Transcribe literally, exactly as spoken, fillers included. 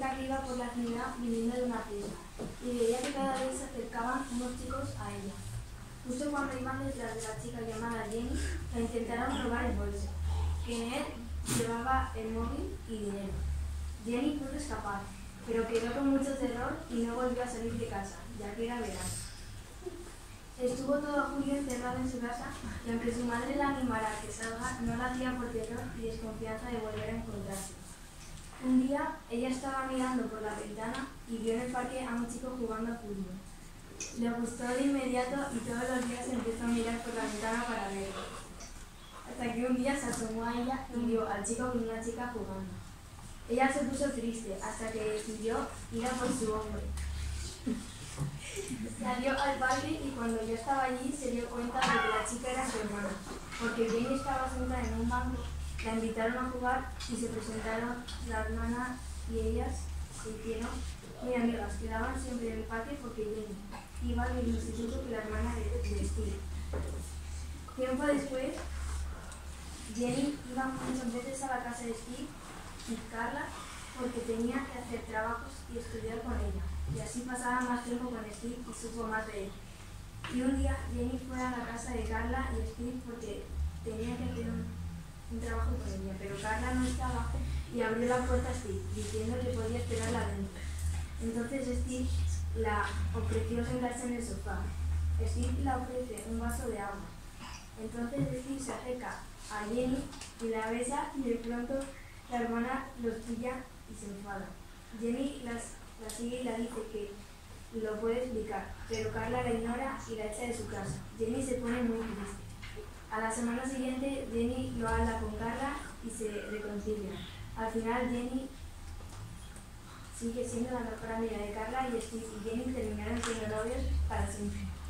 chica que iba por la ciudad viniendo de una fiesta y veía que cada vez se acercaban unos chicos a ella. Justo cuando iban detrás de la chica llamada Jenny, la intentaron robar el bolso, que en él llevaba el móvil y dinero. Jenny pudo escapar, pero quedó con mucho terror y no volvió a salir de casa, ya que era verano. Estuvo todo julio encerrado en su casa y aunque su madre la animara a que salga, no la hacía por terror y desconfianza de volver a encontrarse. Un día, ella estaba mirando por la ventana y vio en el parque a un chico jugando a fútbol. Le gustó de inmediato y todos los días empezó a mirar por la ventana para verlo. Hasta que un día se asomó a ella y vio al chico con una chica jugando. Ella se puso triste hasta que decidió ir a por su hombre. Salió al parque y cuando ya estaba allí se dio cuenta de que la chica era su hermana, porque Jenny estaba sentada en un banco, la invitaron a jugar y se presentaron la hermana y ellas se hicieron muy amigas. Quedaban siempre en el parque porque Jenny iba al mismo instituto que la hermana de, de Steve. Tiempo después, Jenny iba muchas veces a la casa de Steve y Carla porque tenía que hacer trabajos y estudiar con ella. Y así pasaba más tiempo con Steve y supo más de él. Y un día Jenny fue a la casa de Carla y Steve porque tenía que hacer un, un trabajo con ella, pero Carla no estaba y abrió la puerta a Steve, diciendo que podía esperarla dentro. Entonces Steve la ofreció sentarse en el sofá. Steve le ofrece un vaso de agua. Entonces Steve se acerca a Jenny y la besa y de pronto la hermana los pilla y se enfada. Jenny las La sigue y la dice que lo puede explicar, pero Carla la ignora y la echa de su casa. Jenny se pone muy triste. A la semana siguiente, Jenny lo habla con Carla y se reconcilian. Al final, Jenny sigue siendo la mejor amiga de Carla y Steve y Jenny terminaron siendo novios para siempre.